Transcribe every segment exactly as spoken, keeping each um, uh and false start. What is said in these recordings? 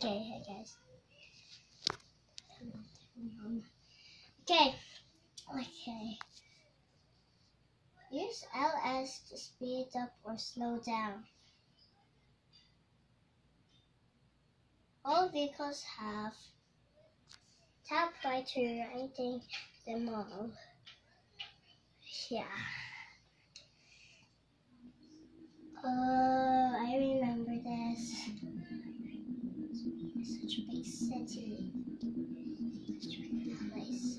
Okay, guys. Okay. Okay. Use L S to speed up or slow down. All vehicles have. Tap right to writing them all. Yeah. Oh, I remember this. Such a big city. Nice.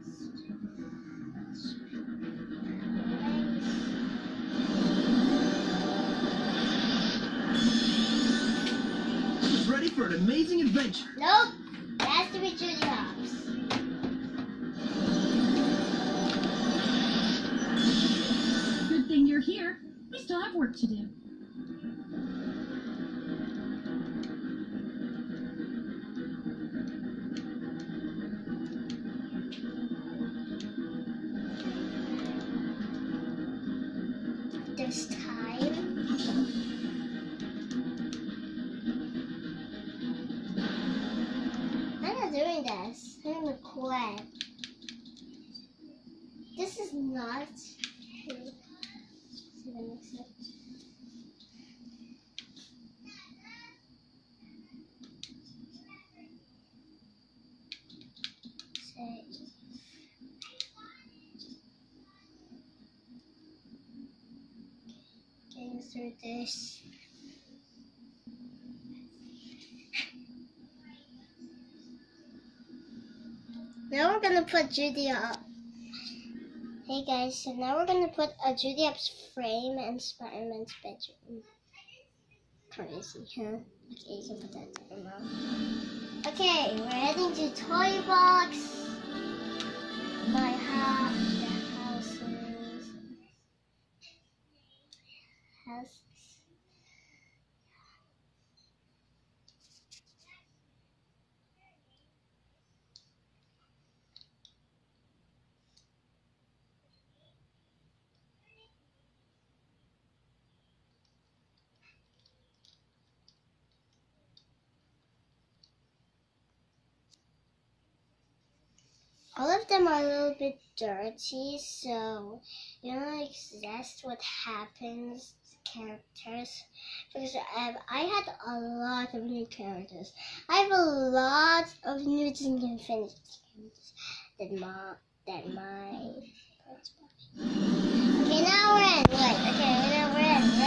She's ready for an amazing adventure. Nope. It has to be Judy Hopps. Good thing you're here. We still have work to do. This time. I'm not doing this. I'm gonna quit. This is not. Getting through this. Now we're gonna put Judy up. Hey guys, so now we're gonna put a Judy Hopps frame in Spider-Man's bedroom. Crazy, huh? Okay, you can put that down now. Okay, we're heading to Toy Box. My house, the houses. Houses. All of them are a little bit dirty, so you don't exist what happens to characters. Because I have, I had a lot of new characters. I have a lot of new Disney Infinity characters that my that my. Okay, now we're in. Wait. Okay, now we're in.